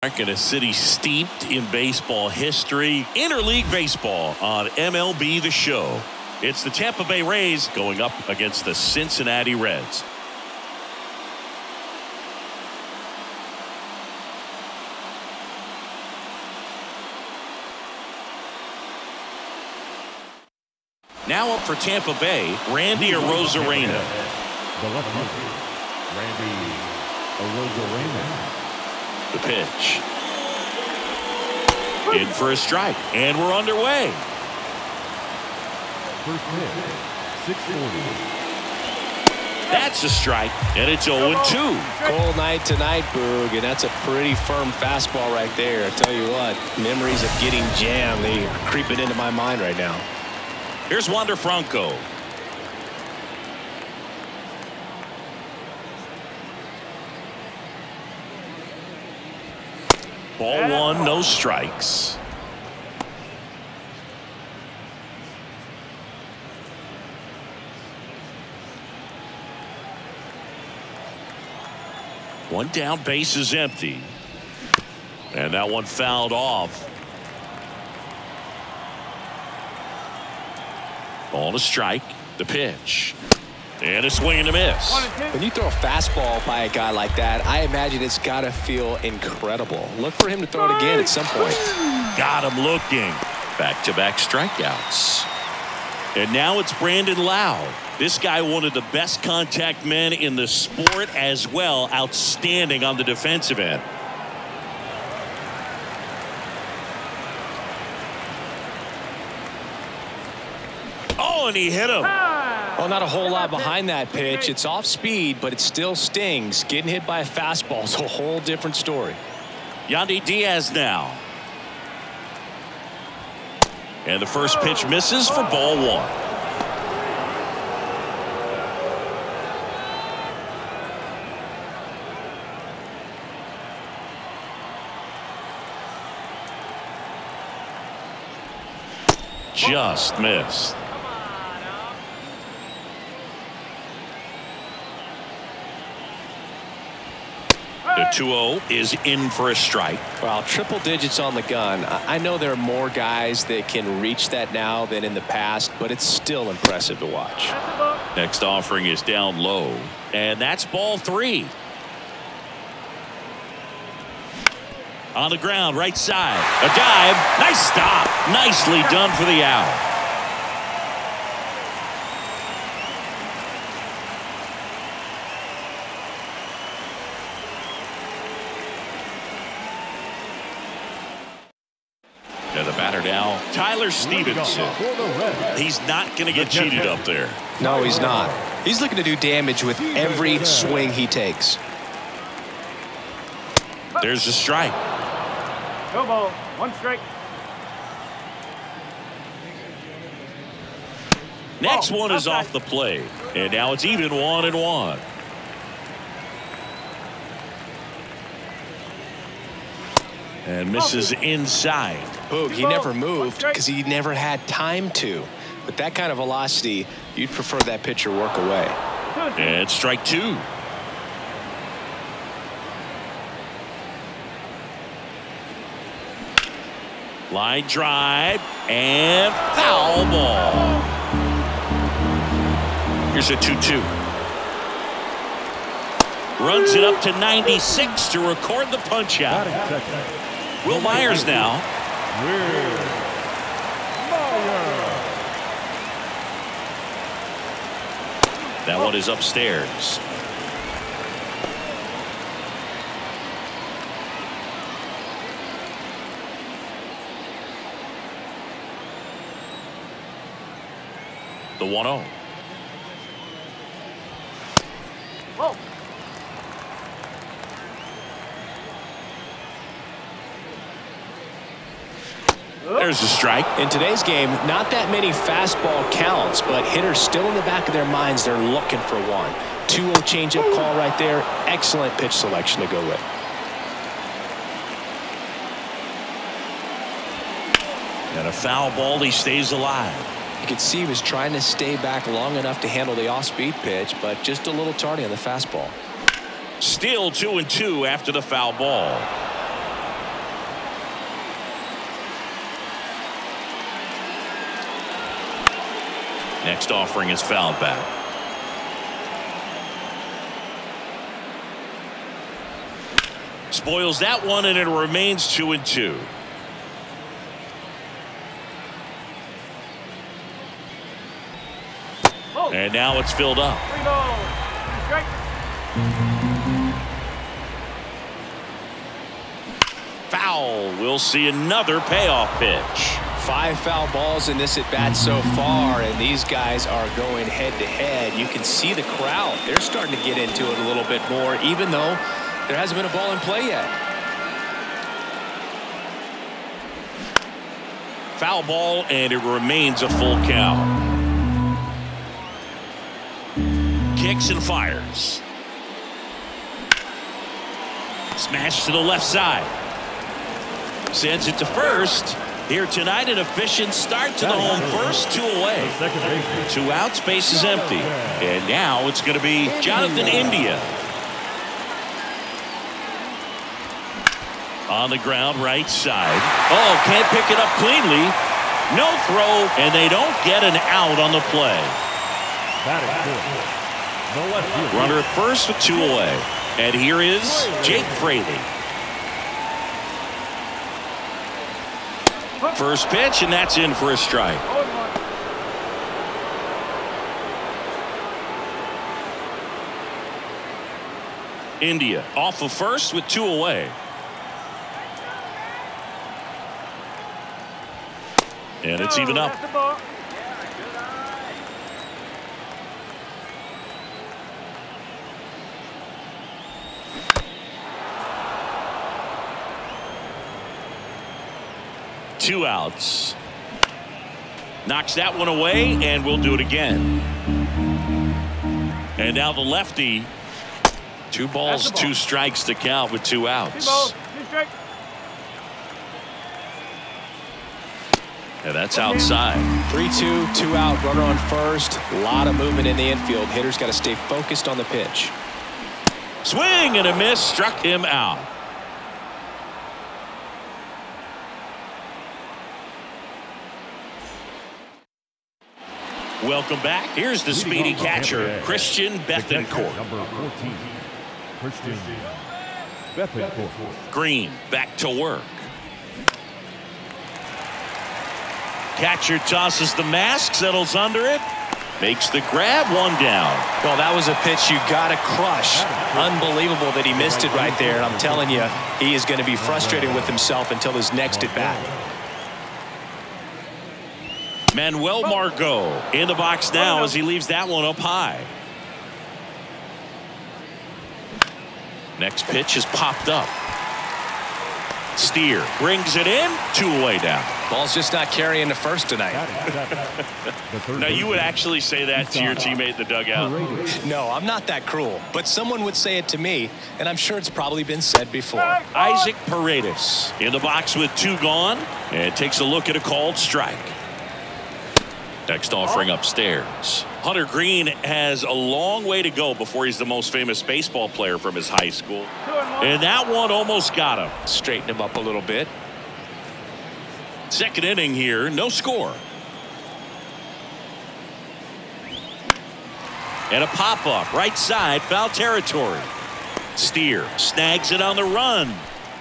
In a city steeped in baseball history, interleague baseball on MLB The Show. It's the Tampa Bay Rays going up against the Cincinnati Reds. Now up for Tampa Bay, Randy Arozarena. The left-hander, Randy Arozarena. The pitch. In for a strike. And we're underway. First pitch, 640. That's a strike. And it's 0-2. Cold night tonight, Boog, and that's a pretty firm fastball right there. I tell you what, memories of getting jammed, they are creeping into my mind right now. Here's Wander Franco. Ball one, no strikes. One down, base is empty. And that one fouled off. Ball to strike. The pitch. And a swing and a miss. When you throw a fastball by a guy like that, I imagine it's got to feel incredible. Look for him to throw it again at some point. Got him looking. Back-to-back strikeouts. And now it's Brandon Lowe. This guy, one of the best contact men in the sport as well. Outstanding on the defensive end. Oh, and he hit him. Well, not a whole lot behind that pitch. It's off speed, but it still stings. Getting hit by a fastball is a whole different story. Yandy Diaz now. And the first pitch misses for ball one. Just missed. The 2-0 is in for a strike. Well, triple digits on the gun. I know there are more guys that can reach that now than in the past, but it's still impressive to watch. Next offering is down low, and that's ball three. On the ground, right side. A dive. Nice stop. Nicely done for the out. And the batter now, Tyler Stevenson. He's not going to get cheated up there. No, he's not. He's looking to do damage with every swing he takes. There's a strike. Go ball. One strike. Next one is off the plate. And now it's even 1-1. And misses inside. Boog, he never moved because he never had time to. With that kind of velocity, you'd prefer that pitcher work away. And strike two. Line drive and foul ball. Here's a 2-2. Runs it up to 96 to record the punch out. Will Myers now. That one is upstairs. The 1-0. Whoa. There's a strike. In today's game, not that many fastball counts, but hitters still in the back of their minds, they're looking for one. 2-0 changeup call right there. Excellent pitch selection to go with. And a foul ball, he stays alive. You could see he was trying to stay back long enough to handle the off-speed pitch, but just a little tardy on the fastball. Still 2-2 after the foul ball. Next offering is fouled back. Spoils that one, and it remains 2-2. And now it's filled up. 3 balls. 2 strikes. Foul. We'll see another payoff pitch. 5 foul balls in this at bat so far, and these guys are going head to head. You can see the crowd. They're starting to get into it a little bit more, even though there hasn't been a ball in play yet. Foul ball, and it remains a full count. Kicks and fires. Smash to the left side. Sends it to first. Here tonight, an efficient start to the home first, 2 away. 2 outs, base is empty. And now it's going to be Jonathan India. On the ground, right side. Oh, can't pick it up cleanly. No throw, and they don't get an out on the play. Runner at first with 2 away. And here is Jake Fraley. First pitch, and that's in for a strike. India off of first with 2 away. And it's even up. Two outs. Knocks that one away, and we'll do it again. And now the lefty. 2 balls, 2 strikes to count with 2 outs. 2 balls, 2 strikes. And that's outside. 3-2, 2 out, runner on first. A lot of movement in the infield. Hitter's got to stay focused on the pitch. Swing and a miss, struck him out. Welcome back. Here's the speedy catcher, Christian Bethancourt. Number 14, Christian Bethancourt. Green back to work. Catcher tosses the mask, settles under it, makes the grab, 1 down. Well, that was a pitch you got to crush. Unbelievable that he missed it right there. And I'm telling you, he is going to be frustrated with himself until his next at bat. Manuel Margot in the box now as he leaves that one up high. Next pitch is popped up. Steer brings it in, 2 away down. Ball's just not carrying to first tonight. Now you would actually say that to your teammate in the dugout? No, I'm not that cruel, but someone would say it to me, and I'm sure it's probably been said before. Isaac Paredes in the box with 2 gone, and takes a look at a called strike. Next offering upstairs. Hunter Green has a long way to go before he's the most famous baseball player from his high school. And that one almost got him. Straighten him up a little bit. Second inning here, no score. And a pop-up, right side, foul territory. Steer snags it on the run.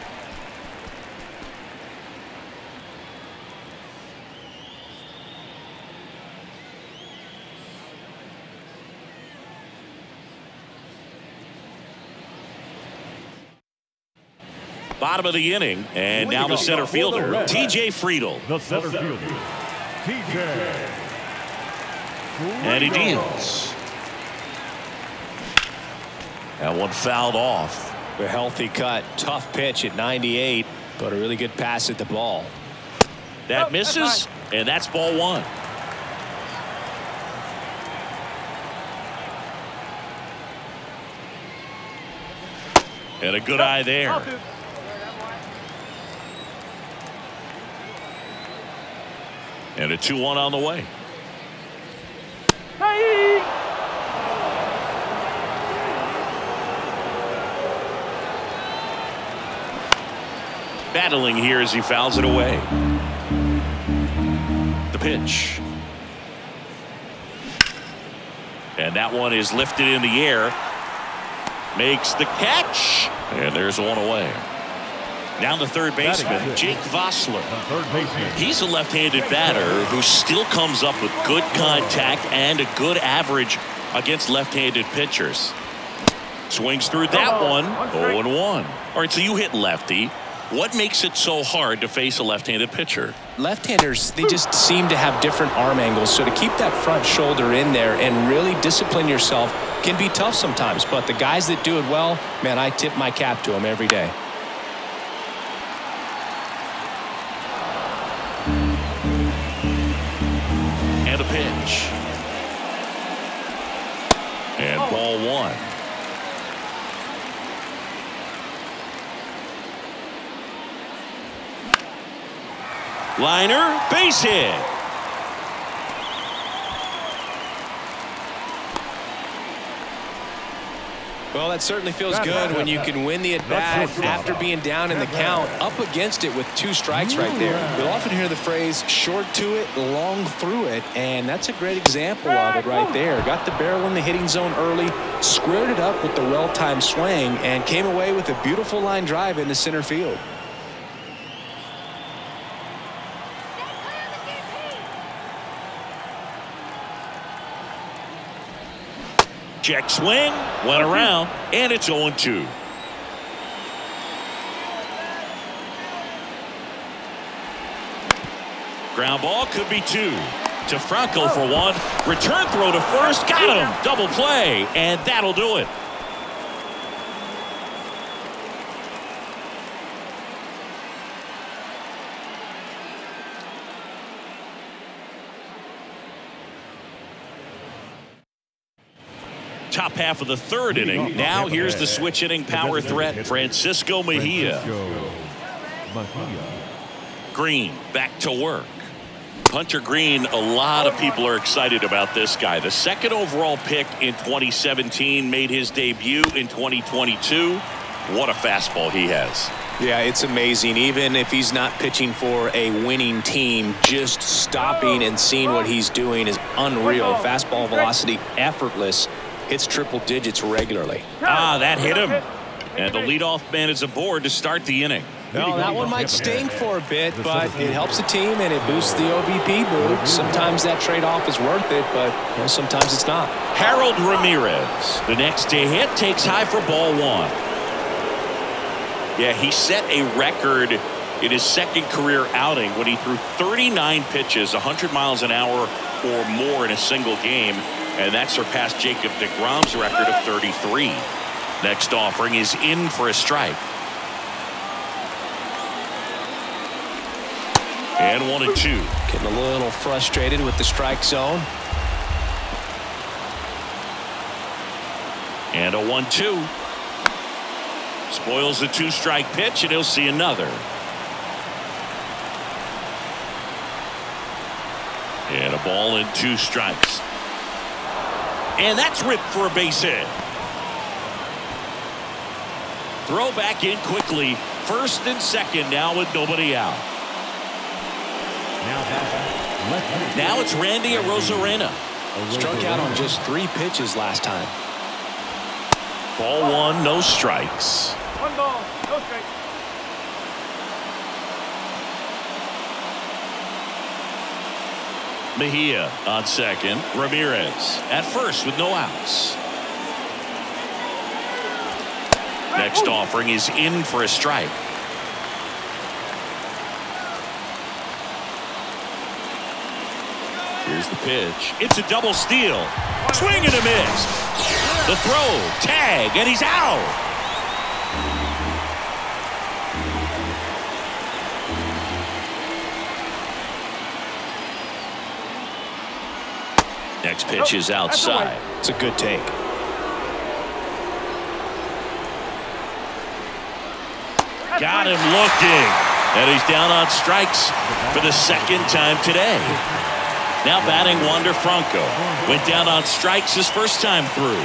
Bottom of the inning, and now the center fielder, T.J. Friedl. The center fielder, T.J. And he deals. That one fouled off. A healthy cut. Tough pitch at 98, but a really good pass at the ball. That misses, and that's ball 1. And a good eye there. And a 2-1 on the way. Hey! Battling here as he fouls it away. The pitch. And that one is lifted in the air. Makes the catch. And there's one away. Now the third baseman, Jake Vossler. He's a left-handed batter who still comes up with good contact and a good average against left-handed pitchers. Swings through that one. 0-1. All right, so you hit lefty. What makes it so hard to face a left-handed pitcher? Left-handers, they just seem to have different arm angles. So to keep that front shoulder in there and really discipline yourself can be tough sometimes. But the guys that do it well, man, I tip my cap to them every day. And a pitch. And ball one. Liner, base hit. Well, that certainly feels good when you can win the at-bat after being down in the count, up against it with 2 strikes right there. You'll often hear the phrase, short to it, long through it, and that's a great example of it right there. Got the barrel in the hitting zone early, squared it up with the well-timed swing, and came away with a beautiful line drive into center field. Check swing, went around, and it's 0-2. Ground ball could be 2. To Franco for 1. Return throw to first, got him. Double play, and that'll do it. Top half of the 3rd inning. Now here's the switch inning power threat, Francisco Mejia. Green back to work. Hunter Green, a lot of people are excited about this guy. The 2nd overall pick in 2017, made his debut in 2022. What a fastball he has. Yeah, it's amazing. Even if he's not pitching for a winning team, just stopping and seeing what he's doing is unreal. Fastball velocity effortless. Hits triple digits regularly. That hit him. And the leadoff man is aboard to start the inning. Well, that one might sting for a bit, but it helps the team and it boosts the OBP boot. Sometimes that trade-off is worth it, but sometimes it's not. Harold Ramirez, the next to hit, takes high for ball 1. Yeah, he set a record in his 2nd career outing when he threw 39 pitches, 100 miles an hour or more in a single game. And that surpassed Jacob deGrom's record of 33. Next offering is in for a strike. And 1-2. Getting a little frustrated with the strike zone. And a 1-2. Spoils the 2-strike pitch, and he'll see another. And a ball and 2 strikes. And that's ripped for a base hit. Throw back in quickly. 1st and 2nd now with nobody out. Now it's Randy Arozarena. Struck out on just 3 pitches last time. Ball 1, no strikes. 1 ball, no strikes. Mejia on 2nd. Ramirez at 1st with no outs. Next offering is in for a strike. Here's the pitch. It's a double steal. Swing and a miss. The throw, tag, and he's out. Next pitch is outside. It's a good take. Got him looking. And he's down on strikes for the 2nd time today. Now batting Wander Franco. Went down on strikes his 1st time through.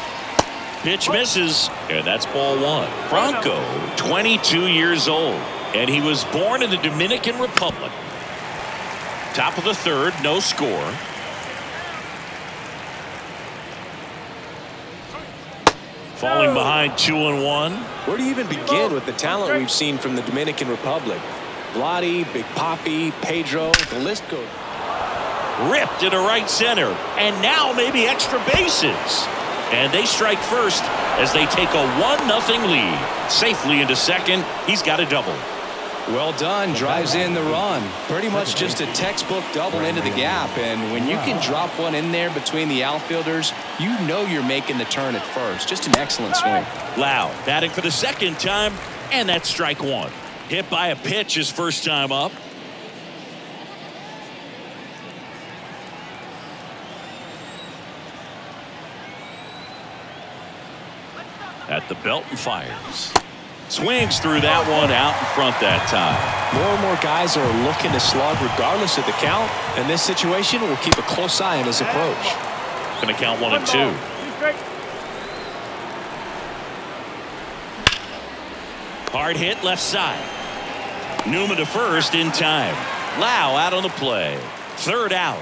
Pitch misses, and that's ball 1. Franco, 22 years old. And he was born in the Dominican Republic. Top of the third, no score. Falling behind 2-1. Where do you even begin with the talent we've seen from the Dominican Republic? Vladdy, Big Papi, Pedro, the list goes. Ripped into right center. And now maybe extra bases. And they strike first as they take a 1-0 lead. Safely into second. He's got a double. Well done. Drives in the run. Pretty much just a textbook double into the gap. And when you can drop one in there between the outfielders, you know you're making the turn at first. Just an excellent swing. Lau batting for the second time, and that's strike one. Hit by a pitch his first time up. At the belt and fires. Swings through that one out in front that time. More and more guys are looking to slug regardless of the count. In this situation, we'll keep a close eye on his approach. Going to count 1 and 2. Hard hit left side. Newman to first in time. Lau out on the play. Third out.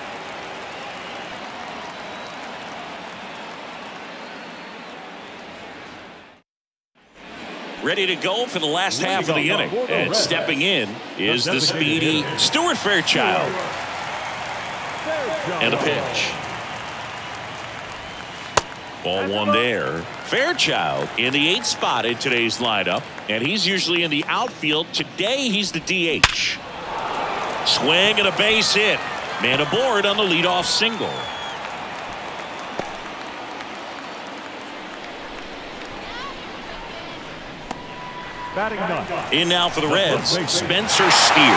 Ready to go for the last half of the inning. And stepping in is the speedy Stuart Fairchild. And a pitch. Ball one there. Fairchild in the 8th spot in today's lineup. And he's usually in the outfield. Today he's the DH. Swing and a base hit. Man aboard on the leadoff single. In now for the Reds, Spencer Steer.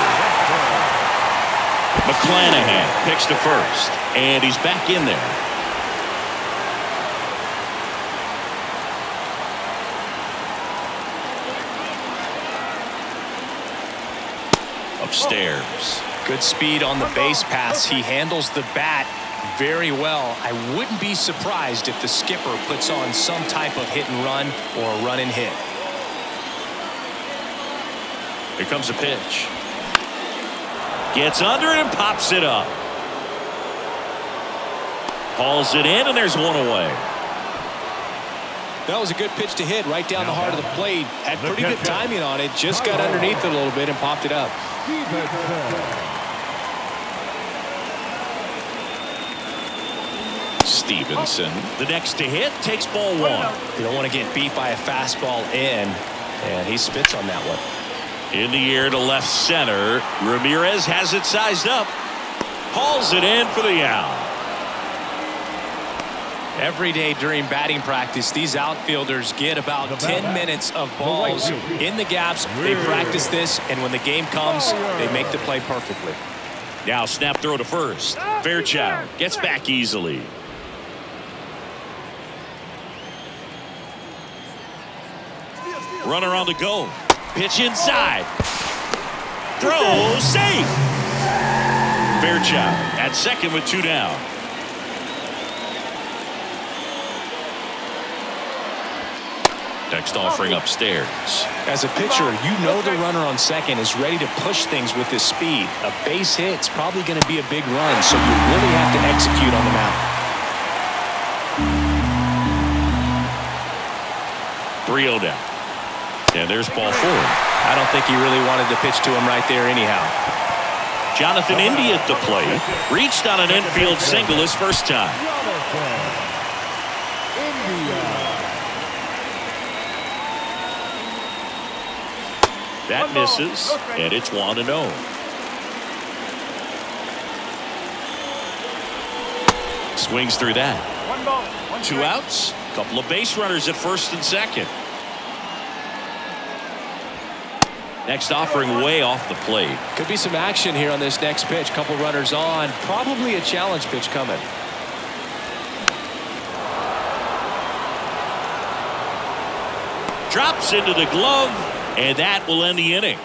McClanahan picks to first, and he's back in there. Upstairs. Good speed on the base pass. He handles the bat very well. I wouldn't be surprised if the skipper puts on some type of hit and run or a run and hit. Here comes a pitch. Gets under it and pops it up. Hauls it in, and there's one away. That was a good pitch to hit right down the heart of the plate. Had pretty good timing on it. Just got underneath it a little bit and popped it up. Stevenson, the next to hit, takes ball one. You don't want to get beat by a fastball in, and he spits on that one. In the air to left center. Ramirez has it sized up. Hauls it in for the out. Every day during batting practice, these outfielders get about 10 minutes of balls in the gaps. They practice this, and when the game comes, they make the play perfectly. Now snap throw to first. Fairchild gets back easily. Runner on the go. Pitch inside. Throw safe. Fairchild at second with 2 down. Next offering upstairs. As a pitcher, you know the runner on second is ready to push things with his speed. A base hit's probably going to be a big run, so you really have to execute on the mound. 3-0 down. And there's ball 4. I don't think he really wanted to pitch to him right there anyhow. Jonathan India at the plate. Reached on an infield single his first time. That misses, and it's 1-0. Swings through that. 2 outs. Couple of base runners at first and second. Next offering way off the plate. Could be some action here on this next pitch. Couple runners on. Probably a challenge pitch coming. Drops into the glove, and that will end the inning.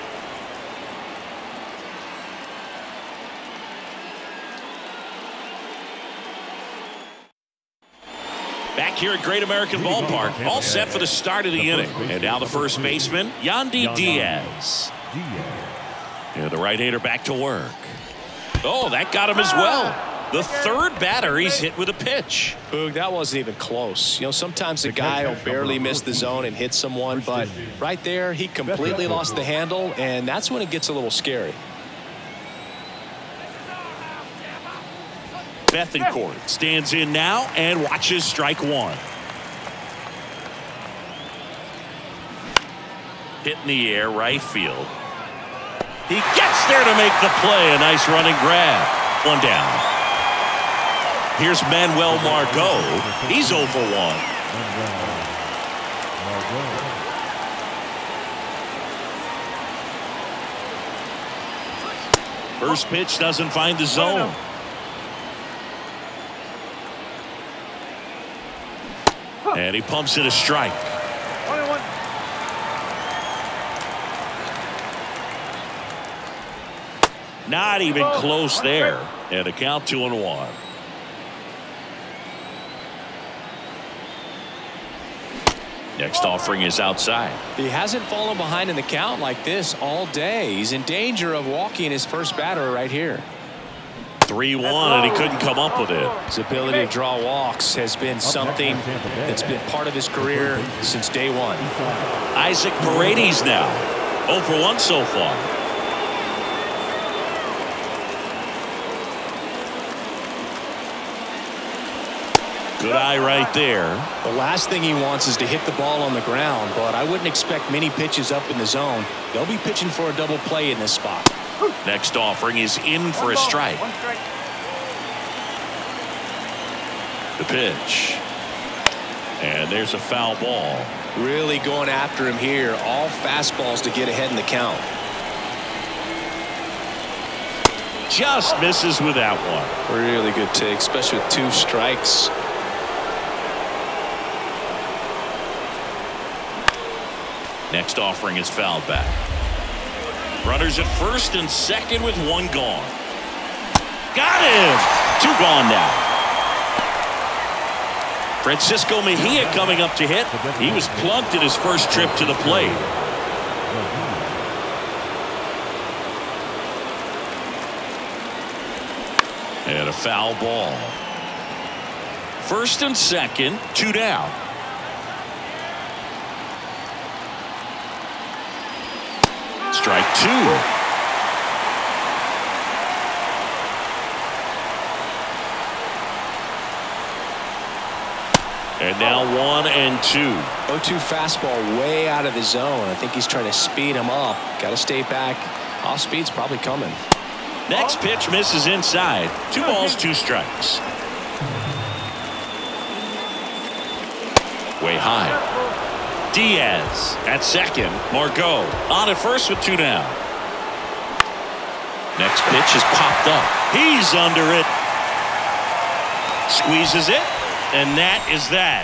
Back here at Great American Ballpark, all set for the start of the inning. And now the first baseman, Yandy Diaz. Diaz. And the right-hander back to work. Oh, that got him as well. The third batter he's hit with a pitch. Boog, that wasn't even close. You know, sometimes a guy will barely miss the zone and hit someone, but right there, he completely lost the handle, and that's when it gets a little scary. Bethancourt stands in now and watches strike one. Hit in the air, right field. He gets there to make the play. A nice running grab. One down. Here's Manuel Margot. He's 0 for 1. First pitch doesn't find the zone. And he pumps it a strike. 1-1. Not even close there. And a count 2-1. Next offering is outside. He hasn't fallen behind in the count like this all day. He's in danger of walking his first batter right here. 3-1, and he couldn't come up with it. His ability to draw walks has been something that's been part of his career since day one. Isaac Paredes now 0 for 1 so far. Good eye right there. The last thing he wants is to hit the ball on the ground, but I wouldn't expect many pitches up in the zone. They'll be pitching for a double play in this spot. Next offering is in for a strike. 1 strike. The pitch. And there's a foul ball. Really going after him here. All fastballs to get ahead in the count. Just misses with that one. Really good take, especially with 2 strikes. Next offering is fouled back. Runners at first and second with 1 gone. Got him! 2 gone now. Francisco Mejia coming up to hit. He was plunked in his first trip to the plate. And a foul ball. First and second, 2 down. Strike 2. And now 1 and 2. 0-2 fastball way out of the zone. I think he's trying to speed him up. Got to stay back. Off speed's probably coming. Next pitch misses inside. 2 balls, 2 strikes. Way high. Diaz at second. Margot on at first with 2 down. Next pitch is popped up. He's under it. Squeezes it. And that is that.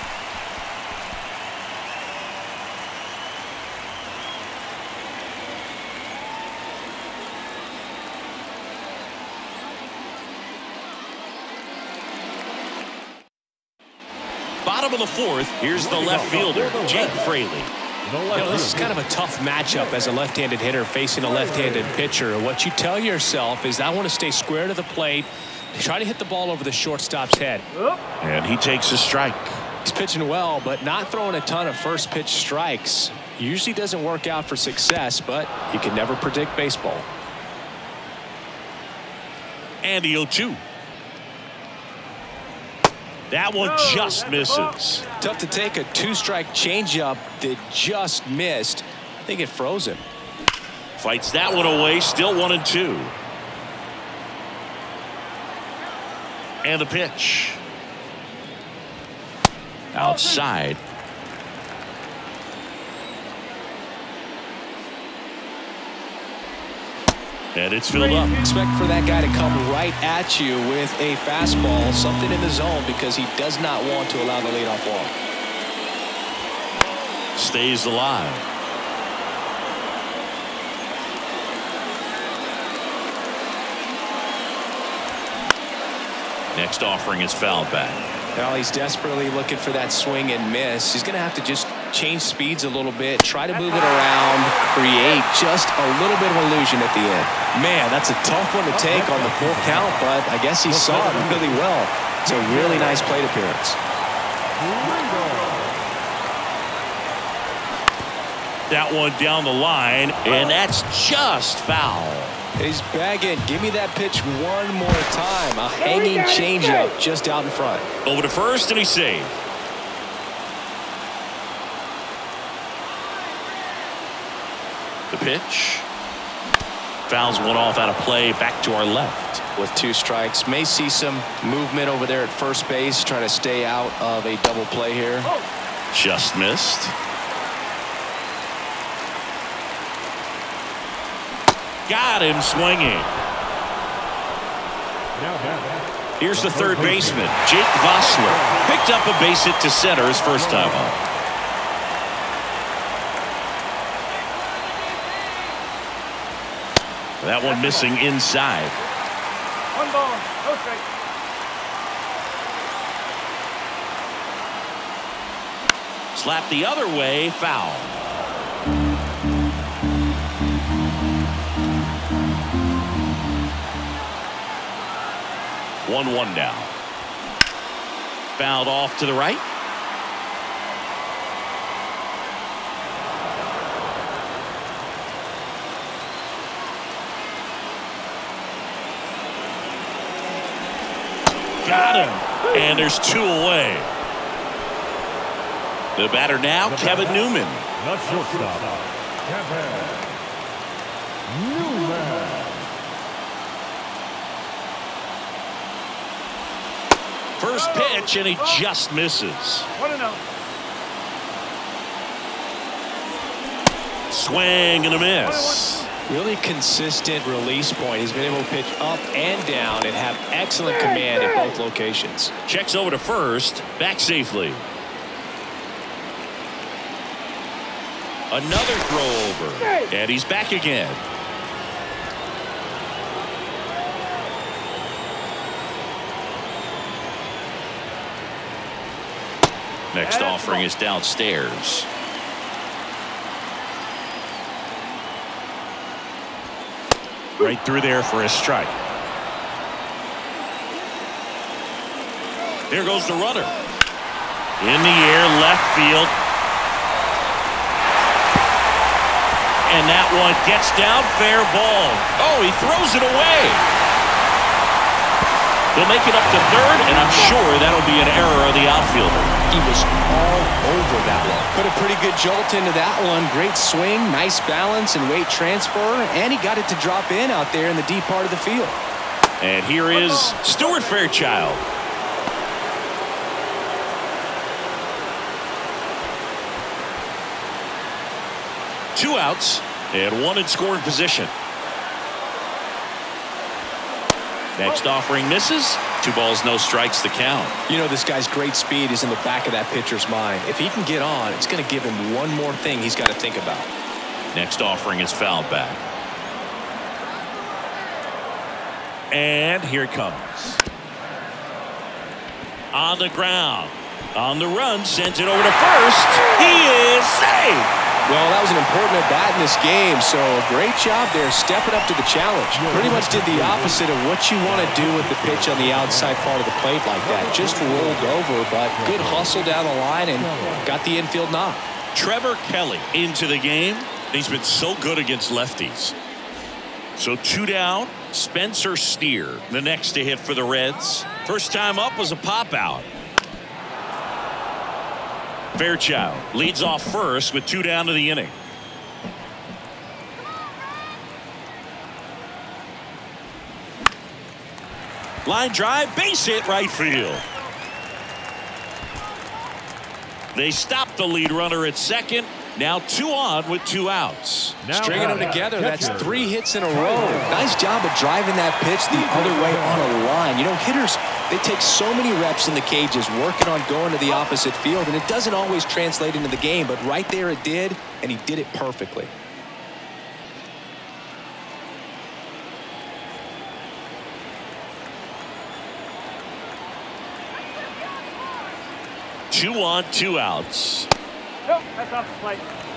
Bottom of the 4th, here's the left fielder, Jake Fraley. You know, this is kind of a tough matchup as a left-handed hitter facing a left-handed pitcher. What you tell yourself is, I want to stay square to the plate, try to hit the ball over the shortstop's head. And he takes a strike. He's pitching well, but not throwing a ton of first pitch strikes. Usually doesn't work out for success, but you can never predict baseball. And the 0-2. That one just misses. Tough to take a 2-strike changeup that just missed. I think it froze him. Fights that one away, still 1 and 2. And the pitch. Outside. And it's filled up. Expect for that guy to come right at you with a fastball, something in the zone, because he does not want to allow the leadoff walk. Stays alive. Next offering is fouled back. Well, he's desperately looking for that swing and miss. He's going to have to just change speeds a little bit, try to move it around, create just a little bit of illusion at the end. Man, that's a tough one to take on the full count, but I guess he saw it really well. It's a really nice plate appearance. That one down the line, and that's just foul. He's bagging. Give me that pitch one more time. A hanging changeup just out in front. Over to first, and he's saved. The pitch. Fouls one off out of play, back to our left. With 2 strikes, may see some movement over there at first base, trying to stay out of a double play here. Just missed. Got him swinging. Here's the third baseman, Jake Vossler. Picked up a base hit to center his first time up. That one missing inside. 1 ball, no strike. Slap the other way, foul. One now. Fouled off to the right. Got him. And there's 2 away. The batter now, Kevin Newman. The shortstop, Kevin Newman. First pitch, and he just misses. 1-0. Swing and a miss. Really consistent release point. He's been able to pitch up and down and have excellent command at both locations. Checks over to first, back safely. Another throw over, and he's back again. Next offering is downstairs. Right through there for a strike. There goes the runner. In the air, left field. And that one gets down, fair ball. Oh, he throws it away. They'll make it up to third, and I'm sure that'll be an error of the outfielder. He was all over that one. Put a pretty good jolt into that one. Great swing, nice balance and weight transfer, and he got it to drop in out there in the deep part of the field. And here is Stuart Fairchild. Two outs and one in scoring position. Next offering misses. 2 balls, no strikes, the count. You know, this guy's great speed is in the back of that pitcher's mind. If he can get on, it's going to give him one more thing he's got to think about. Next offering is fouled back. And here it comes. On the ground. On the run, sends it over to first. He is safe. Well, that was an important at-bat in this game, so great job there stepping up to the challenge. Pretty much did the opposite of what you want to do with the pitch on the outside part of the plate like that. Just rolled over, but good hustle down the line and got the infield knock. Trevor Kelly into the game. He's been so good against lefties. So 2 down. Spencer Steer, the next to hit for the Reds. First time up was a pop-out. Fairchild leads off first with 2 down to the inning. Line drive, base hit, right field. They stop the lead runner at second. Now 2 on with 2 outs. Stringing them together, that's 3 hits in a row. Nice job of driving that pitch the other way on a line. You know, hitters, they take so many reps in the cages working on going to the opposite field, and it doesn't always translate into the game, but right there it did, and he did it perfectly. 2 on, 2 outs. Nope, that's off the plate.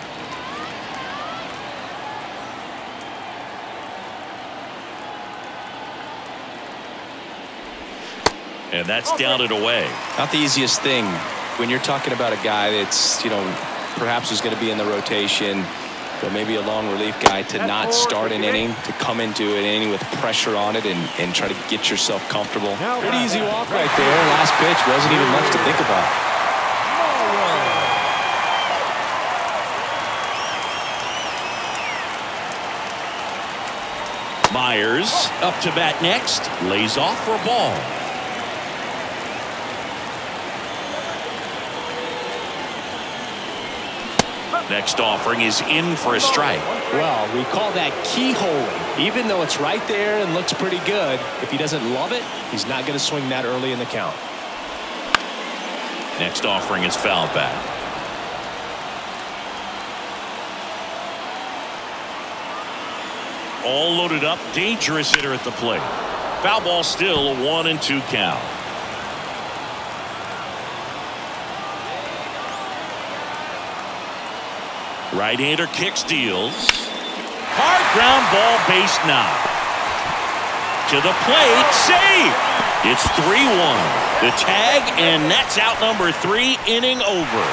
And that's down and away. Not the easiest thing when you're talking about a guy that's, perhaps is going to be in the rotation, but maybe a long relief guy, to not start an inning, to come into an inning with pressure on it and try to get yourself comfortable. Pretty easy walk right there. Last pitch wasn't even much to think about. Myers up to bat next. Lays off for a ball. Next offering is in for a strike. Well, we call that keyholing. Even though it's right there and looks pretty good, if he doesn't love it, he's not going to swing that early in the count. Next offering is fouled back. All loaded up. Dangerous hitter at the plate. Foul ball, still a 1-2 count. Right-hander kicks, deals. Hard ground ball, base knock. To the plate, save. It's 3-1. The tag, and that's out number 3, inning over.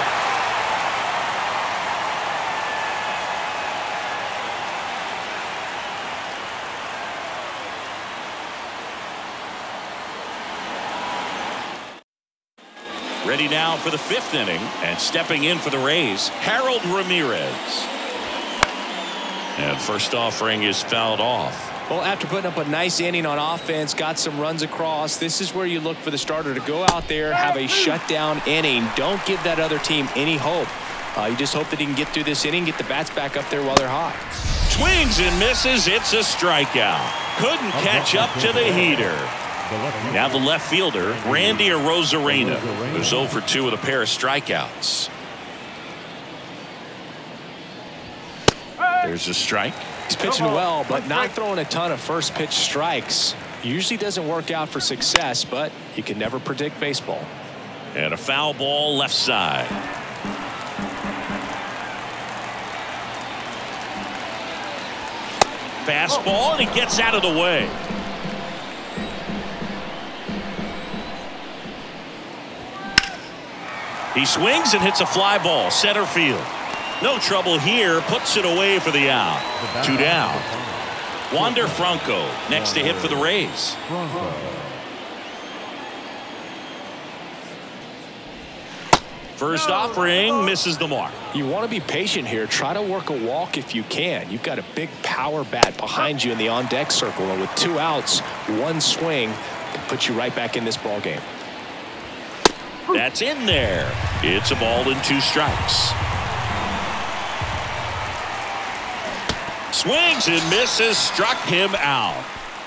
Ready now for the 5th inning, and stepping in for the Rays, Harold Ramirez. And first offering is fouled off. Well, after putting up a nice inning on offense, got some runs across, this is where you look for the starter to go out there, have a shutdown inning. Don't give that other team any hope. You just hope that he can get through this inning, get the bats back up there while they're hot. Swings and misses. It's a strikeout. Couldn't catch up to the heater. Now the left fielder, Randy Arozarena, who's 0 for 2 with a pair of strikeouts. There's a strike. He's pitching well, but not throwing a ton of first pitch strikes. Usually doesn't work out for success, but you can never predict baseball. And a foul ball left side. Fastball, and he gets out of the way. He swings and hits a fly ball, center field. No trouble here, puts it away for the out. 2 down. Wander Franco next to hit for the Rays. First offering misses the mark. You want to be patient here. Try to work a walk if you can. You've got a big power bat behind you in the on-deck circle, and with 2 outs, 1 swing can put you right back in this ball game. That's in there. It's a ball and 2 strikes. Swings and misses, struck him out.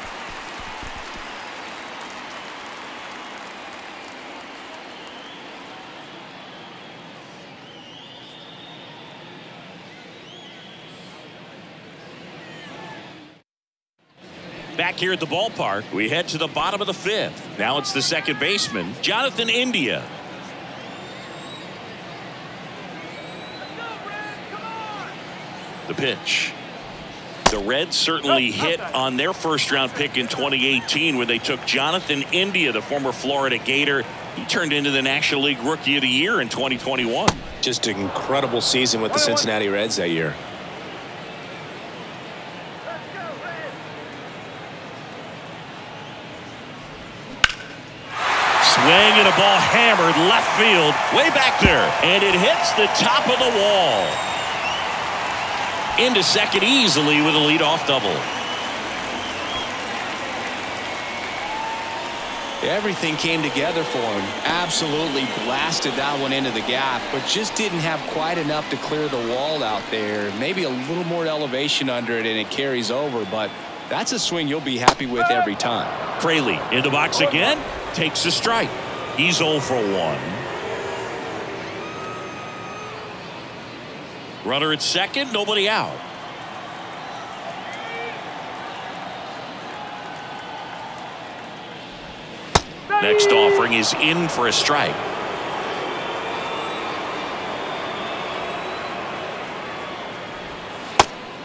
Back here at the ballpark, we head to the bottom of the 5th. Now it's the second baseman, Jonathan India. The pitch. The Reds certainly hit on their first-round pick in 2018 when they took Jonathan India, the former Florida Gator. He turned into the National League Rookie of the Year in 2021. Just an incredible season with the Cincinnati Reds that year. Swing and a ball hammered left field, way back there, and it hits the top of the wall. Into second easily with a leadoff double. Everything came together for him. Absolutely blasted that one into the gap, but just didn't have quite enough to clear the wall out there. Maybe a little more elevation under it and it carries over, but that's a swing you'll be happy with every time. Fraley in the box again, takes a strike. He's 0 for 1. Runner at second, nobody out. Next offering is in for a strike.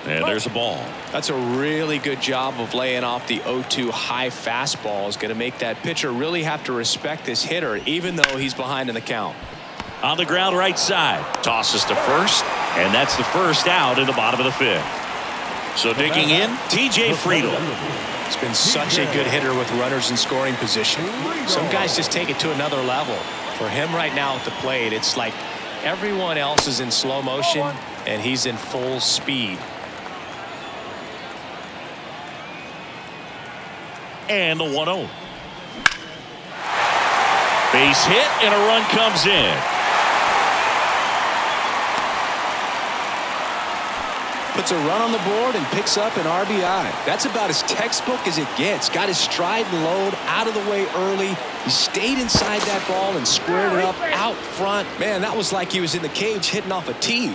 And there's a ball. That's a really good job of laying off the 0-2 high fastball. Is going to make that pitcher really have to respect this hitter, even though he's behind in the count. On the ground right side. Tosses to first. And that's the first out in the bottom of the fifth. So digging in, TJ Friedl. It's been such a good hitter with runners in scoring position. Some guys just take it to another level. For him right now at the plate, it's like everyone else is in slow motion and he's in full speed. And the 1-0. Base hit and a run comes in. Puts a run on the board and picks up an RBI. That's about as textbook as it gets. Got his stride and load out of the way early. He stayed inside that ball and squared it up out front. Man, that was like he was in the cage hitting off a tee.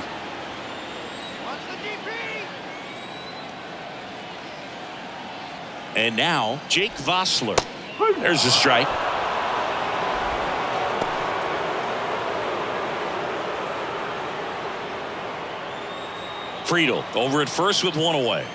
And now Jake Vossler. There's a strike. Friedl over at first with one away.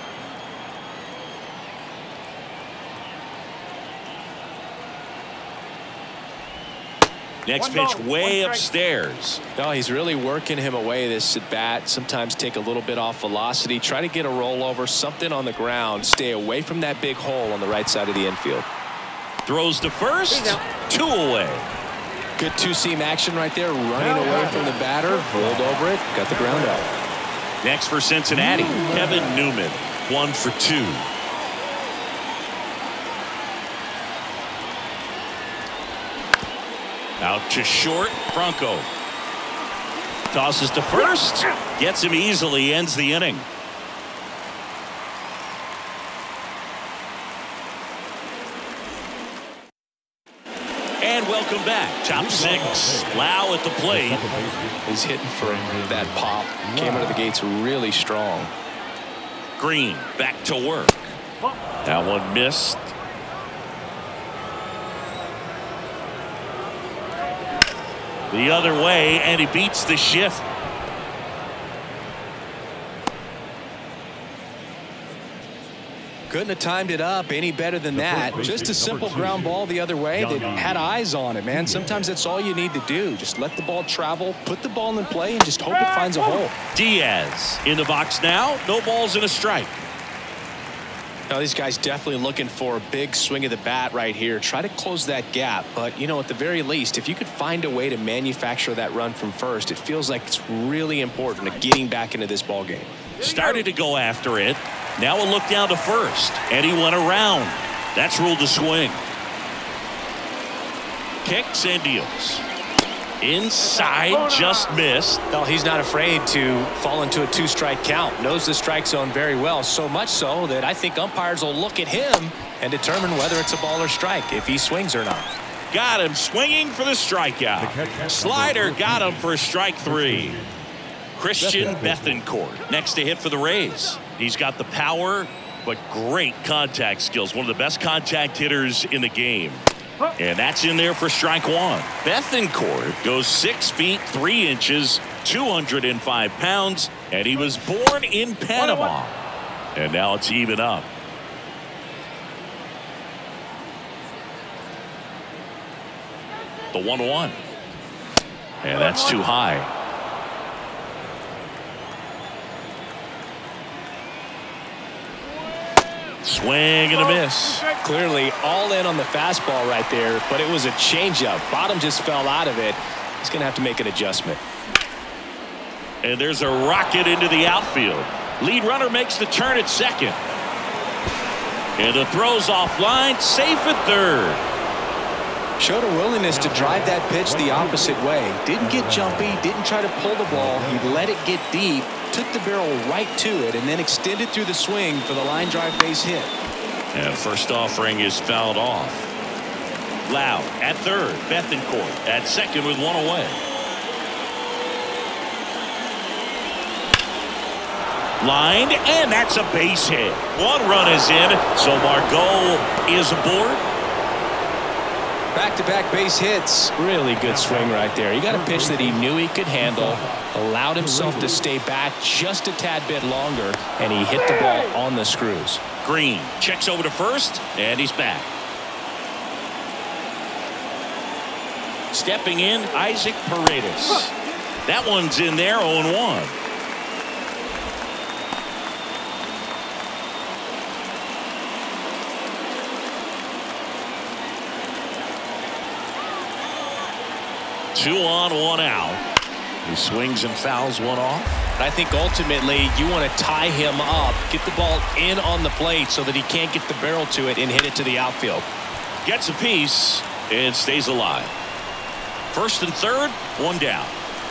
Next pitch way upstairs. No, he's really working him away this at bat. Sometimes take a little bit off velocity. Try to get a rollover, something on the ground. Stay away from that big hole on the right side of the infield. Throws to first. 2 away. Good two-seam action right there. Running away from the batter. Rolled over it. Got the ground out. Next for Cincinnati, Kevin Newman. 1 for 2. Out to short, Bronco. Tosses to first. Gets him easily, ends the inning. And welcome back. Top 6. Lau at the plate. He's hitting for that pop. Came out of the gates really strong. Green back to work. That one missed. The other way, and he beats the shift. Couldn't have timed it up any better than that. Just a simple ground ball the other way that had eyes on it, man. Sometimes that's all you need to do. Just let the ball travel, put the ball in play, and just hope it finds a hole. Diaz in the box now. No balls and a strike. Now, these guys definitely looking for a big swing of the bat right here. Try to close that gap. But, you know, at the very least, if you could find a way to manufacture that run from first, it feels like it's really important to getting back into this ball game. Started to go after it. Now a look down to first. And he went around. That's ruled a swing. Kicks and deals. Inside, just missed. Well, he's not afraid to fall into a 2-strike count. Knows the strike zone very well, so much so that I think umpires will look at him and determine whether it's a ball or strike, if he swings or not. Got him swinging for the strikeout. Slider got him for strike 3. Christian Bethancourt next to hit for the Rays. He's got the power, but great contact skills. One of the best contact hitters in the game. And that's in there for strike 1. Bethancourt goes 6 feet 3 inches, 205 pounds, and he was born in Panama. And now it's even up. The 1-1. And that's too high. Swing and a miss. Clearly all in on the fastball right there, but it was a changeup. Bottom just fell out of it. He's going to have to make an adjustment. And there's a rocket into the outfield. Lead runner makes the turn at second. And the throw's offline, safe at third. Showed a willingness to drive that pitch the opposite way. Didn't get jumpy, didn't try to pull the ball. He let it get deep, took the barrel right to it, and then extended through the swing for the line drive base hit. And first offering is fouled off. Lau at third. Bethancourt at second with one away. Lined, and that's a base hit. One run is in, so Margot is aboard. Back-to-back base hits. Really good swing right there. He got a pitch that he knew he could handle, allowed himself to stay back just a tad bit longer, and he hit the ball on the screws. Green checks over to first, and he's back. Stepping in, Isaac Paredes. That one's in there, 0-1. Two on, one out. He swings and fouls one off. I think ultimately you want to tie him up, get the ball in on the plate so that he can't get the barrel to it and hit it to the outfield. Gets a piece and stays alive. First and third, one down.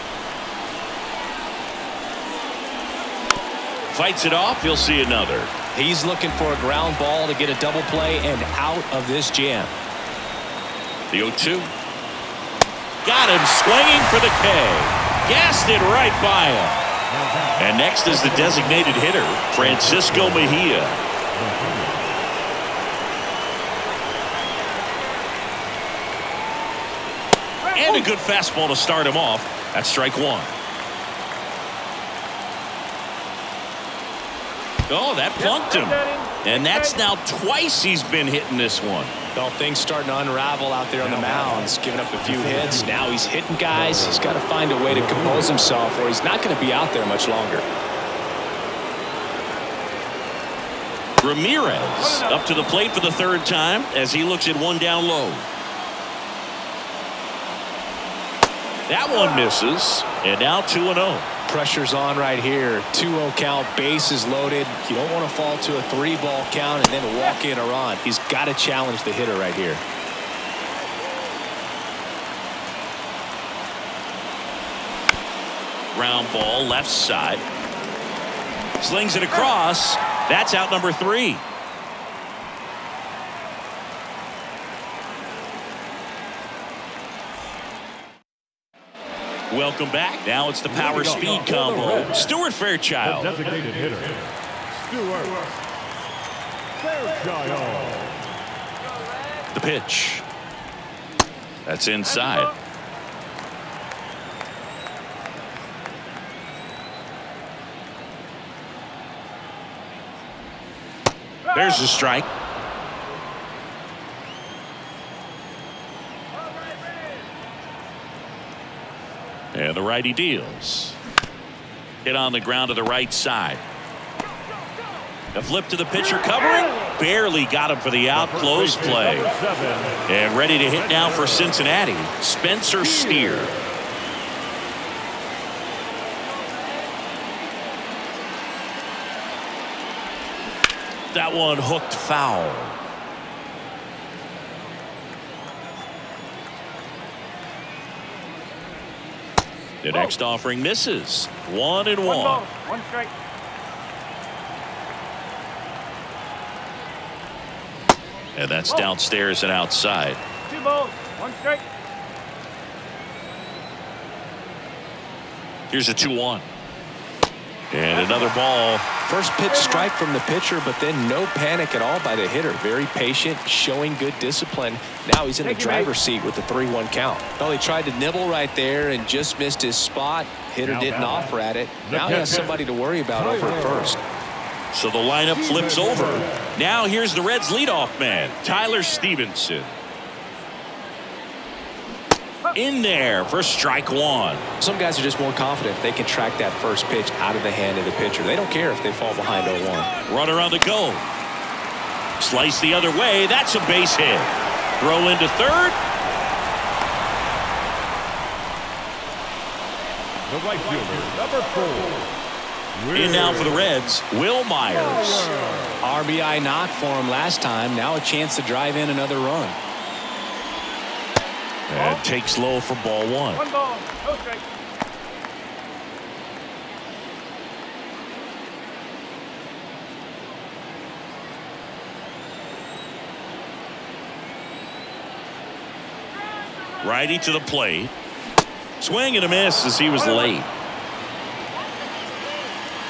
Fights it off. He'll see another. He's looking for a ground ball to get a double play and out of this jam. The 0-2. Got him swinging for the K. Gassed it right by him. And next is the designated hitter, Francisco Mejia. And a good fastball to start him off. That's strike one. Oh, that plunked him. And that's now twice he's been hitting this one. Well, things starting to unravel out there on the mounds. Giving up a few hits. Now he's hitting guys. He's got to find a way to compose himself or he's not going to be out there much longer. Ramirez up to the plate for the third time as he looks at one down low. That one misses. And now 2-0. Pressure's on right here. 2-0 count, bases loaded. You don't want to fall to a 3-ball count and then walk in a run. He's got to challenge the hitter right here. Ground ball left side. Slings it across. That's out number 3. Welcome back. Now it's the power speed combo. Stuart Fairchild. The designated hitter, Stuart Fairchild. The pitch. That's inside. There's a strike. And the righty deals. Hit on the ground to the right side. A flip to the pitcher covering. Barely got him for the out. Close play. And ready to hit now for Cincinnati, Spencer Steer. That one hooked foul. The next offering misses. 1-1. One strike. And that's downstairs and outside. 2 balls. 1 strike. Here's a 2-1. And another ball. First pitch strike from the pitcher, but then no panic at all by the hitter. Very patient, showing good discipline. Now he's in the driver's seat with the 3-1 count. Well, he tried to nibble right there and just missed his spot. Hitter didn't offer at it. Now he has somebody to worry about over at first. So the lineup flips over. Now here's the Reds' leadoff man, Tyler Stevenson. In there for strike one. Some guys are just more confident if they can track that first pitch out of the hand of the pitcher. They don't care if they fall behind 0-1. Runner on the go. Slice the other way. That's a base hit. Throw into third. The right fielder, number 4. In now for the Reds, Will Myers. RBI knock for him last time. Now a chance to drive in another run. And takes low for ball 1. 1 ball. No strike. Righty to the plate. Swing and a miss as he was late.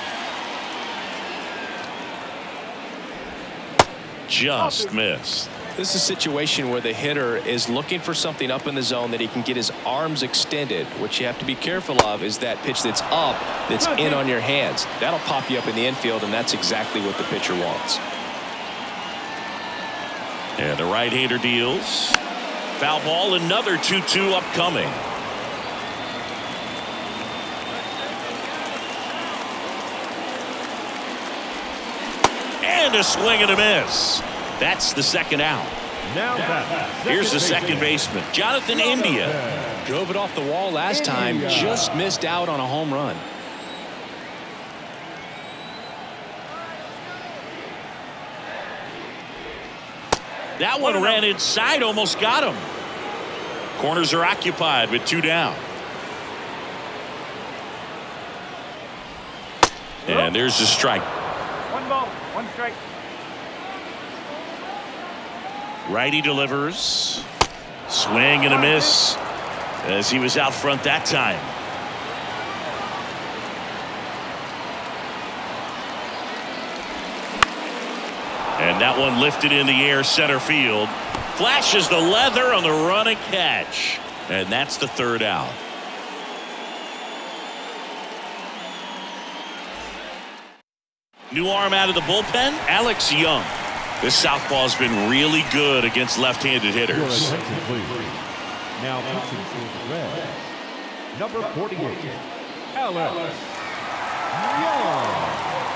Just missed. This is a situation where the hitter is looking for something up in the zone that he can get his arms extended. What you have to be careful of is that pitch that's up, that's in on your hands. That'll pop you up in the infield, and that's exactly what the pitcher wants. And the right-hander deals. Foul ball, another 2-2 upcoming. And a swing and a miss. That's the second out. Now here's the second baseman, Jonathan India. Drove it off the wall last time, just missed out on a home run. That one ran inside, almost got him. Corners are occupied with 2 down. And there's the strike. 1 ball, 1 strike. Righty delivers. Swing and a miss as he was out front that time. And that one lifted in the air center field. Flashes the leather on the run and catch. And that's the third out. New arm out of the bullpen, Alex Young. This southpaw's been really good against left-handed hitters. Now pitching for the Reds, number 48, Alex Young.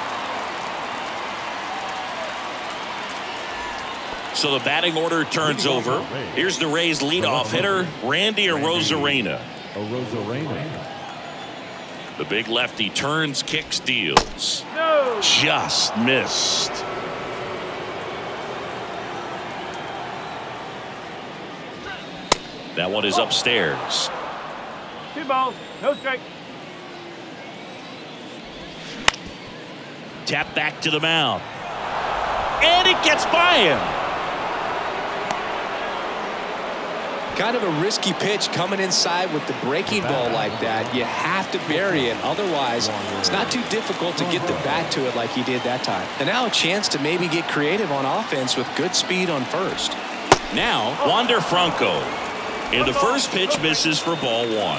So the batting order turns over. Here's the Rays' leadoff hitter, Randy Arozarena. The big lefty turns, kicks, deals. No. Just missed. That one is upstairs. 2 balls, no strike. Tap back to the mound. And it gets by him. Kind of a risky pitch coming inside with the breaking ball like that. You have to bury it. Otherwise, it's not too difficult to get the bat to it like he did that time. And now a chance to maybe get creative on offense with good speed on first. Now, Wander Franco. And the first pitch misses for ball 1.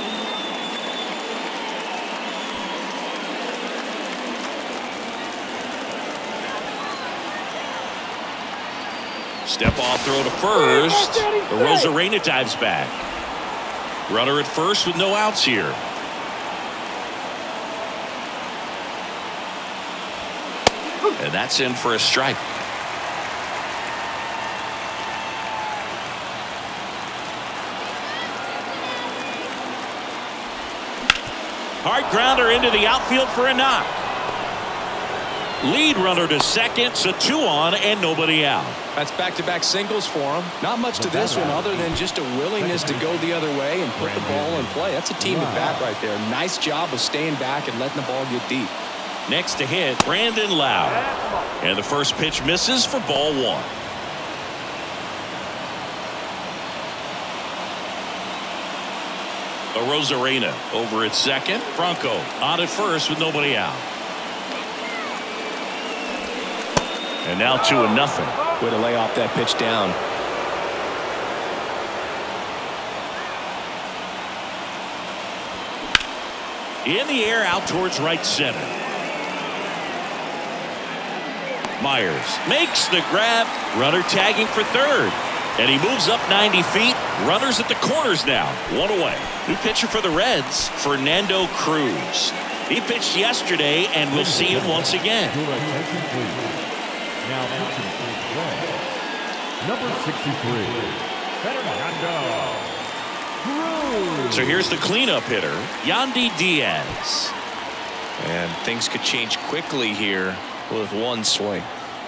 Step off throw to first. Arozarena dives back. Runner at first with no outs here. And that's in for a strike. Hard grounder into the outfield for a knock. Lead runner to second, so 2 on and nobody out. That's back-to-back singles for him. Not much to this one other than just a willingness to go the other way and put the ball in play. That's a team at bat right there. Nice job of staying back and letting the ball get deep. Next to hit, Brandon Lau. And the first pitch misses for ball 1. Arozarena over at second. Franco on at first with nobody out. And now 2-0. Way to lay off that pitch down. In the air out towards right center. Myers makes the grab. Runner tagging for third. And he moves up 90 feet. Runners at the corners now. 1 away. New pitcher for the Reds, Fernando Cruz. He pitched yesterday, and we'll see him once again. Now pitching for the Reds, number 63, Fernando Cruz. So here's the cleanup hitter, Yandy Diaz. And things could change quickly here with 1 swing.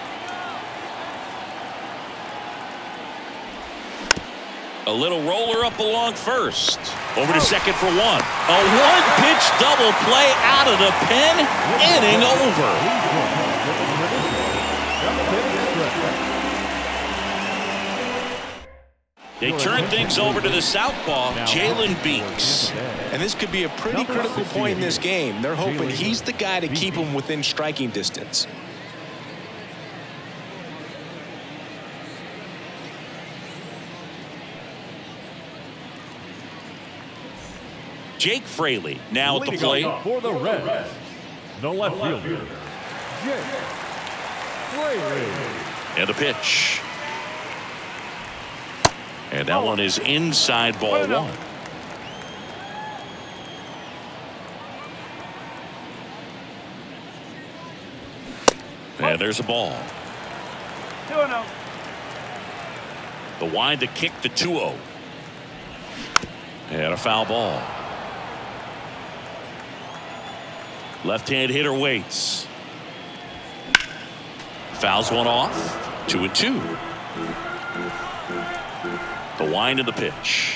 A little roller up along first. Over to second for 1. A 1-pitch double play out of the pen. Inning over. They turn things over to the southpaw, Jalen Beeks. And this could be a pretty critical point in this game. They're hoping he's the guy to keep them within striking distance. Jake Fraley now at the Leading plate. off for the Reds, the left fielder, Jake Fraley. And a pitch. And that one is inside ball one. And there's a ball. 2-0. The wind to kick the 2-0. And a foul ball. Left-hand hitter waits. Fouls one off. 2-2. The wind and the pitch.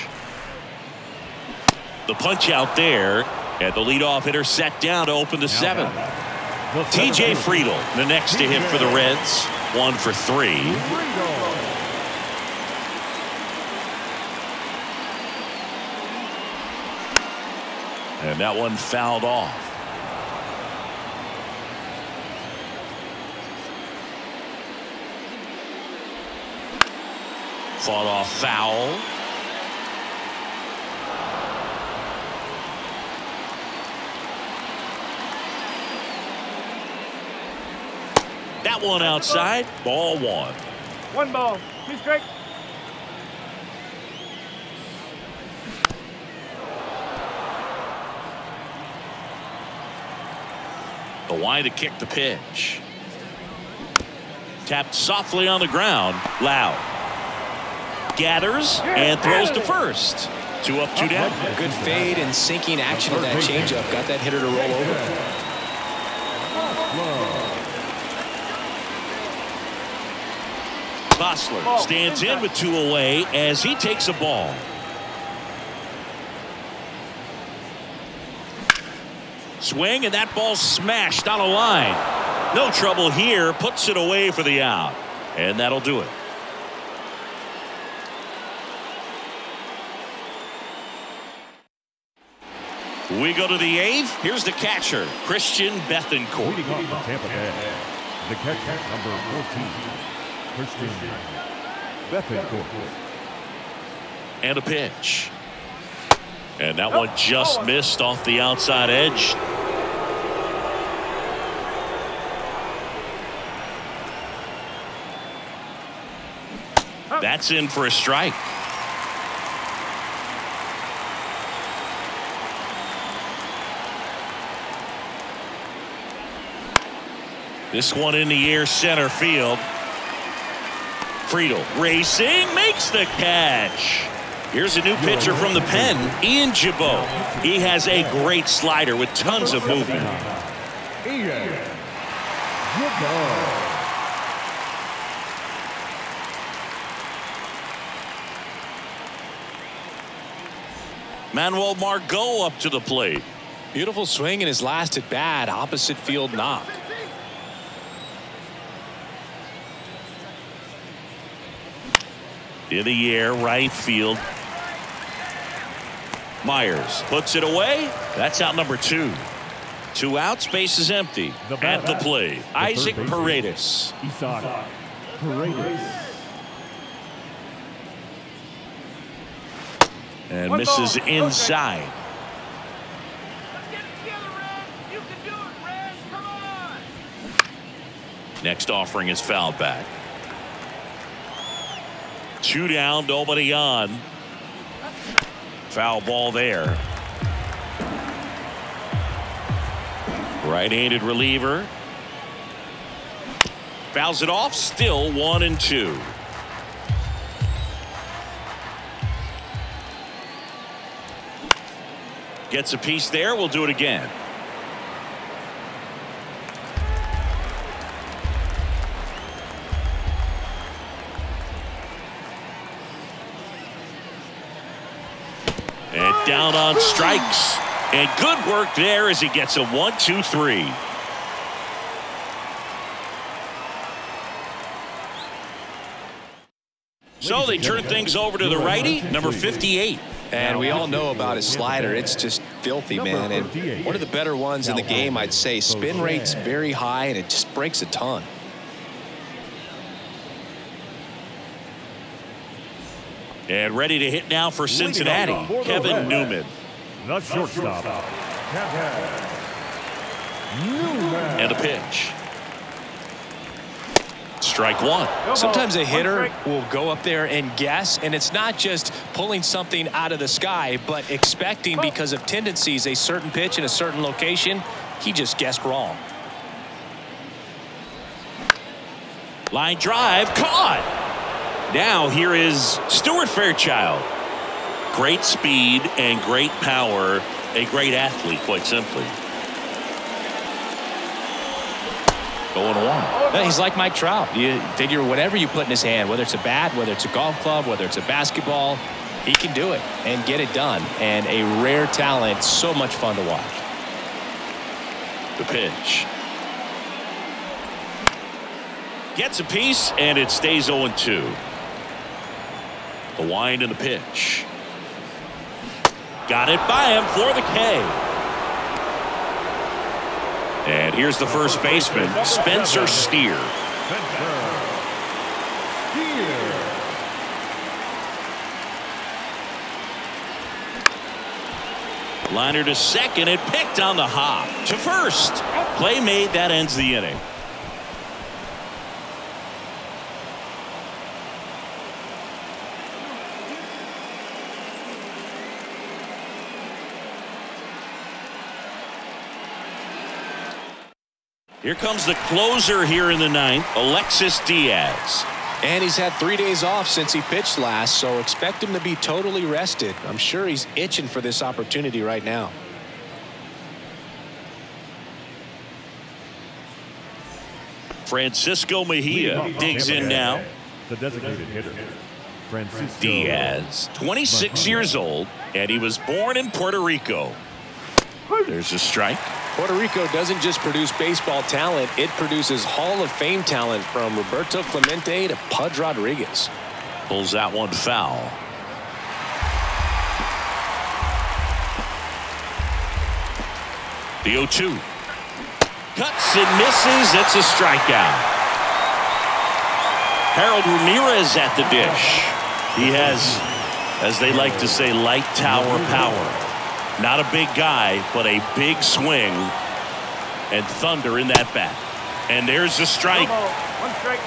The punch out there. And the leadoff hitter set down to open the 7th. TJ Friedl, the next to hit for the Reds. 1 for 3. And that one fouled off. Fought off foul. That one outside. Ball 1. 1 ball, 2 strikes. The wind to kick the pitch. Tapped softly on the ground. Loud. Gathers and throws to first. 2 up, 2 down. Good fade and sinking action of that changeup. Got that hitter to roll over. Bosler stands in with 2 away as he takes a ball. Swing, and that ball smashed on a line. No trouble here. Puts it away for the out. And that'll do it. We go to the 8th. Here's the catcher, Christian Bethancourt. Leading off for Tampa Bay, the catcher, number 14, Christian Bethancourt. And a pitch. And that one just missed off the outside edge. That's in for a strike. This one in the air, center field. Friedl racing, makes the catch. Here's a new pitcher from the pen, Ian Gibaut. He has a great slider with tons of movement. Ian Gibaut. Manuel Margot up to the plate. Beautiful swing in his last at bat. Opposite field knock. In the air, right field. Myers puts it away. That's out number 2. 2 outs, base is empty. At the plate, Isaac Paredes. Isaac Paredes. And misses inside. Next offering is fouled back. 2 down, nobody on. Foul ball there. Right-handed reliever. Fouls it off, still 1-2. Gets a piece there, we'll do it again. And down on strikes. And good work there as he gets a 1-2-3. So they turn things over to the righty, number 58. And we all know about his slider. It's just filthy, man. And one of the better ones in the game, I'd say. Spin rate's very high, and it just breaks a ton. And ready to hit now for Cincinnati, Kevin Newman. The shortstop, Kevin Newman. And a pitch. Strike one. Sometimes a hitter will go up there and guess, and it's not just pulling something out of the sky, but expecting because of tendencies a certain pitch in a certain location. He just guessed wrong. Line drive, caught. Now here is Stuart Fairchild. Great speed and great power. A great athlete, quite simply. 0-1. He's like Mike Trout. You figure whatever you put in his hand, whether it's a bat, whether it's a golf club, whether it's a basketball, he can do it and get it done. And a rare talent, so much fun to watch. The pitch. Gets a piece, and it stays 0-2. The wind and the pitch. Got it by him for the K. And here's the first baseman, Spencer Steer. Liner to second and picked on the hop. To first. Play made, that ends the inning. Here comes the closer here in the ninth, Alexis Diaz. And he's had 3 days off since he pitched last, so expect him to be totally rested. I'm sure he's itching for this opportunity right now. Francisco Mejia digs in now. The designated hitter, Francisco Diaz, 26 years old, and he was born in Puerto Rico. There's a strike. Puerto Rico doesn't just produce baseball talent, it produces Hall of Fame talent from Roberto Clemente to Pudge Rodriguez. Pulls that one foul. The 0-2. Cuts and misses. It's a strikeout. Harold Ramirez at the dish. He has, as they like to say, light tower power. Not a big guy, but a big swing and thunder in that bat. And there's a strike. One strike.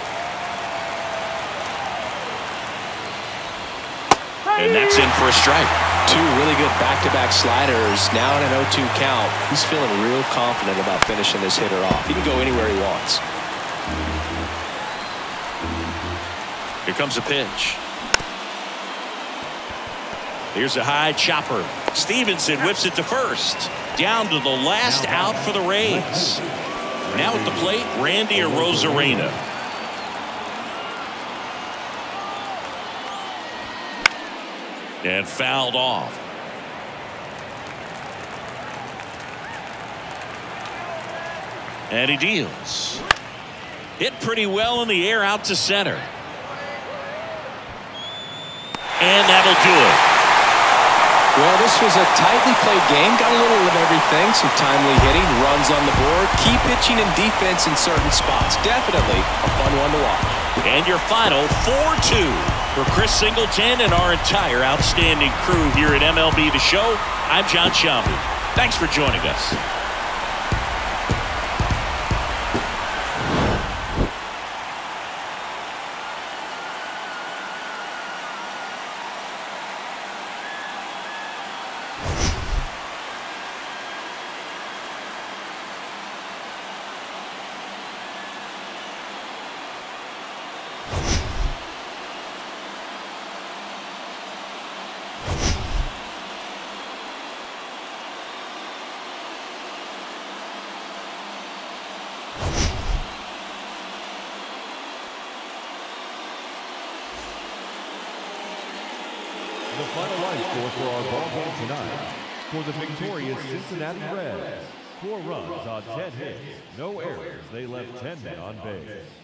And that's in for a strike. Two really good back-to-back sliders. Now in an 0-2 count. He's feeling real confident about finishing this hitter off. He can go anywhere he wants. Here comes a pitch. Here's a high chopper. Stevenson whips it to first. Down to the last out for the Rays. Now at the plate, Randy Arozarena. And fouled off. And he deals. Hit pretty well in the air out to center. And that'll do it. Well, this was a tightly played game. Got a little of everything. Some timely hitting, runs on the board, key pitching and defense in certain spots. Definitely a fun one to watch. And your final 4-2 for Chris Singleton and our entire outstanding crew here at MLB The Show. I'm John Sciambi. Thanks for joining us. The final line score for our ball game tonight. For the victorious Cincinnati Reds, 4 runs on 10 hits, no errors. They left 10 men on base.